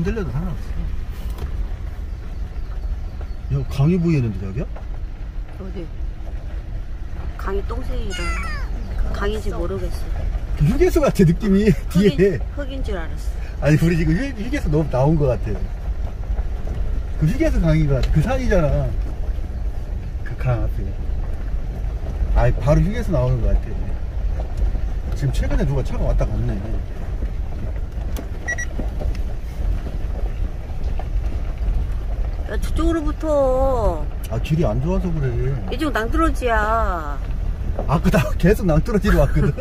흔들려도 상관없어. 야, 강이 보이는데 저기야? 어디? 강이 똥새이라 강인지 모르겠어. 휴게소 같아 느낌이. 뒤에 흙인 줄 알았어. 아니 우리 지금 휴게소 너무 나온 것 같아. 그 휴게소 강인 것 같아. 그 산이잖아. 그 강 앞에. 아니 바로 휴게소 나오는 것 같아. 지금 최근에 누가 차가 왔다 갔네. 야, 저쪽으로 붙어. 아 길이 안 좋아서 그래. 이쪽 낭떠러지야. 아까 나 계속 낭떠러지로 왔거든.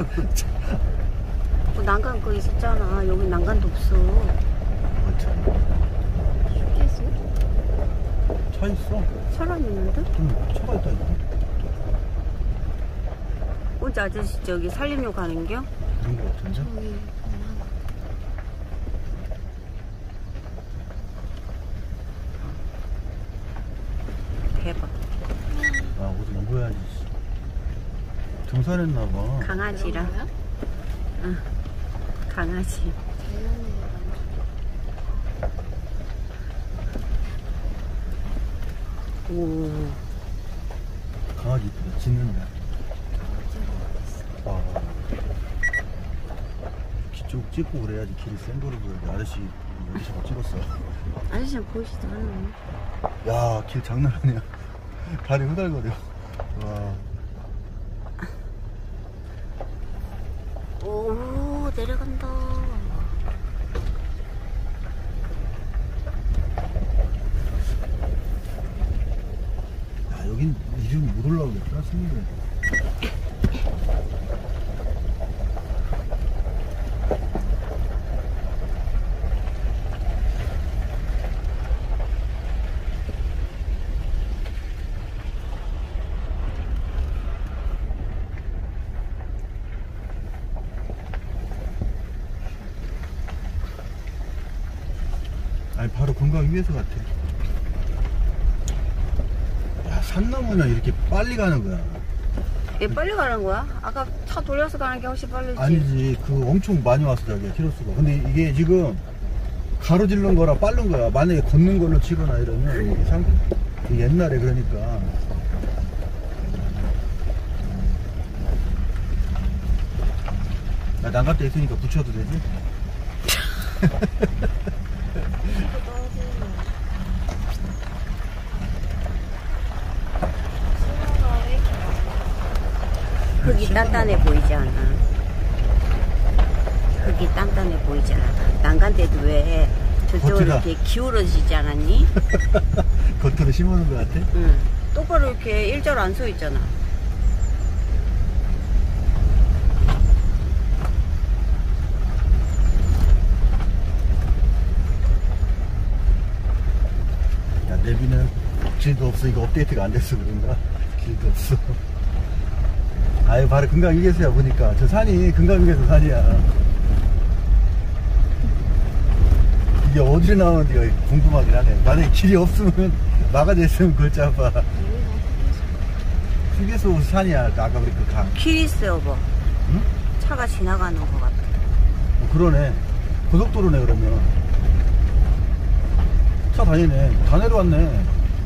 그 난간 거 있었잖아. 여기 난간도 없어. 아, 참. 휴게소? 차 있어. 사람 있는데? 응, 차가 있다니까. 혼자 아저씨 저기 살림료 가는겨? 그런 거 같은데? 저기 대박. 아 어디 입어야지. 등산했나봐. 강아지라. 응. 강아지. 오. 강아지 이쁘다. 짖는다. 아. 기쪽 찍고 그래야지 길이 센 거를 보여야지. 아저씨 여기 저거 찍었어. 아저씨는 보이지도 않네. 야, 길 장난 아니야. 다리 후달거려. 와. 오, 내려간다. 야, 여긴 이름이 못 올라오겠다, 스미래. 아니 바로 건강 휴게소 같아. 야, 산 넘으면 이렇게 빨리 가는 거야. 얘 빨리 가는 거야? 아까 차 돌려서 가는 게 훨씬 빠르지. 아니지, 그 엄청 많이 왔어 자기야, 키로수가. 근데 이게 지금 가로질른 거라 빠른 거야. 만약에 걷는 걸로 치거나 이러면 이게 옛날에 그러니까. 나 난간대 있으니까 붙여도 되지? 흙이 단단해 보이지 않아. 흙이 단단해 보이지 않아. 난간대도 왜 저쪽으로 버티다. 이렇게 기울어지지 않았니? 겉으로 심어놓은 거 같아? 응. 똑바로 이렇게 일자로 안 서 있잖아. 야, 내비는 길도 없어. 이거 업데이트가 안 돼서 그런가? 길도 없어. 아유, 바로 금강 휴게소야. 보니까 저 산이 금강 휴게소 산이야. 이게 어디로 나오는지가 궁금하긴 하네. 만약에 길이 없으면 막아져 있으면 그걸 잡아. 휴게소 산이야. 아까 우리 그 강. 길 있어, 여보. 응? 차가 지나가는 것 같아. 그러네. 고속도로네. 그러면 차 다니네. 다 내려왔네.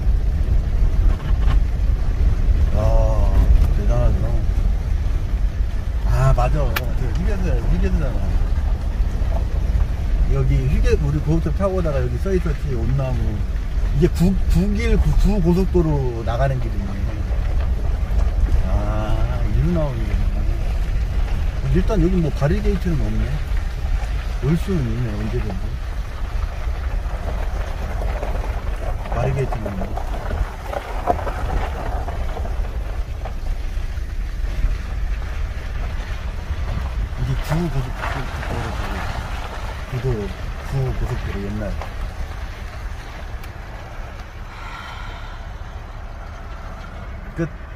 아, 대단하죠. 아, 맞아. 저 휴게소야. 휴게소잖아. 여기 우리 고속도로 타고 오다가 여기 써있었지. 온나무. 이게 구고속도로 나가는 길이네. 아, 이리로 나오는 거구나. 일단 여기 뭐 바리게이트는 없네. 올 수는 있네. 언제든지. 바리게이트는 없네. 이게 구고속도로 옛날. 끝.